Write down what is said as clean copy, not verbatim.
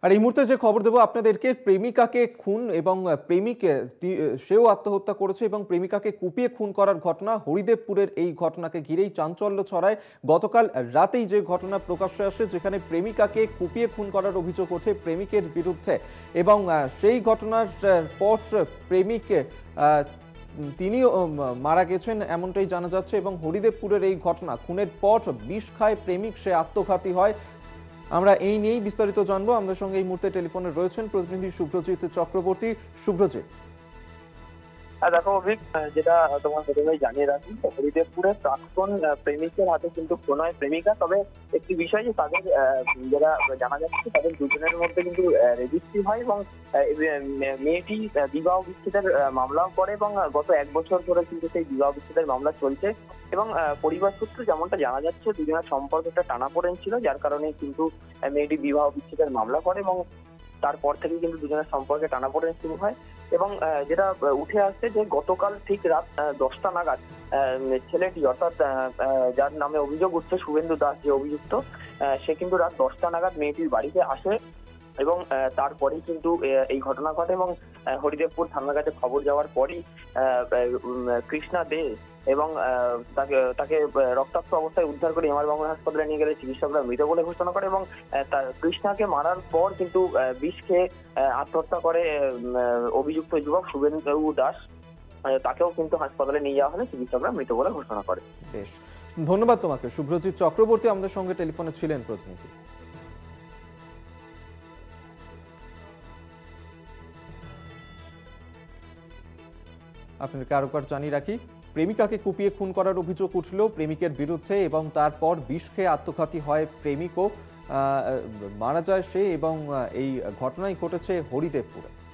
আর এই মুহূর্তে যে খবর দেবো আপনাদেরকে, প্রেমিকাকে খুন এবং প্রেমিক সেও আত্মহত্যা করেছে এবং প্রেমিকাকে কুপিয়ে খুন করার ঘটনা, হরিদেবপুরের এই ঘটনাকে ঘিরেই চাঞ্চল্য ছড়ায়। গতকাল রাতেই যে ঘটনা প্রকাশ্যে আসে, যেখানে প্রেমিকাকে কুপিয়ে খুন করার অভিযোগ ওঠে প্রেমিকের বিরুদ্ধে এবং সেই ঘটনার পর প্রেমিক তিনিও মারা গেছেন এমনটাই জানা যাচ্ছে। এবং হরিদেবপুরের এই ঘটনা, খুনের পর বিষ খায় প্রেমিক, সে আত্মঘাতী হয়। আমরা এই নিয়েই বিস্তারিত জানবো। আমাদের সঙ্গে এই মুহূর্তে টেলিফোনে রয়েছেন প্রতিনিধি শুভ্রজিৎ চক্রবর্তী। শুভ্রজিৎ, দেখো অভিক, যেটা তোমার প্রথমেই জানিয়ে রাখি, হরিদেবপুরের প্রাক্তন প্রেমিকের হাতে কিন্তু প্রণয় প্রেমিকা। তবে একটি বিষয়, যে তাদের যারা জানা যাচ্ছে তাদের দুজনের মধ্যে কিন্তু রেজিস্ট্রি হয় এবং মেয়েটি বিবাহ বিচ্ছেদের মামলাও করে এবং গত 1 বছর ধরে কিন্তু সেই বিবাহ বিচ্ছেদের মামলা চলছে। এবং পরিবার সূত্রে যেমনটা জানা যাচ্ছে, দুজনের সম্পর্কে একটা টানাপোড়েন ছিল, যার কারণে কিন্তু মেয়েটি বিবাহ বিচ্ছেদের মামলা করে এবং তারপর থেকে কিন্তু দুজনের সম্পর্কে টানাপোড়েন শুরু হয়। এবং যেটা উঠে আসছে, যে গতকাল ঠিক রাত 10টা নাগাদ ছেলেটি, অর্থাৎ যার নামে অভিযোগ উঠছে শুভেন্দু দাস যে অভিযুক্ত, সে কিন্তু রাত 10টা নাগাদ মেয়েটির বাড়িতে আসে এবং তারপরেই কিন্তু এই ঘটনা ঘটে। এবং হরিদেবপুর থানার কাছে খবর যাওয়ার পরই কৃষ্ণা দে এবং তাকে রক্তাক্ত অবস্থায় উদ্ধার করে এমআর বাঙুর হাসপাতালে নিয়ে গেলে চিকিৎসকরা মৃত বলে ঘোষণা করে। এবং কৃষ্ণাকে মারার পর কিন্তু বিষ খেয়ে আত্মহত্যা করে অভিযুক্ত যুবক শুভেন্দু দাস, তাকেও কিন্তু হাসপাতালে নিয়ে যাওয়া হলে চিকিৎসকরা মৃত বলে ঘোষণা করে। বেশ, ধন্যবাদ তোমাকে শুভ্রজিৎ চক্রবর্তী, আমাদের সঙ্গে টেলিফোনে ছিলেন প্রতিনিধি। আপনাদেরকে আরো একবার জানিয়ে রাখি, প্রেমিকাকে কুপিয়ে খুন করার অভিযোগ উঠল প্রেমিকের বিরুদ্ধে এবং তারপর বিষ খেয়ে আত্মঘাতী হয় প্রেমিকও, মারা যায় সে। এবং এই ঘটনাই ঘটেছে হরিদেবপুরে।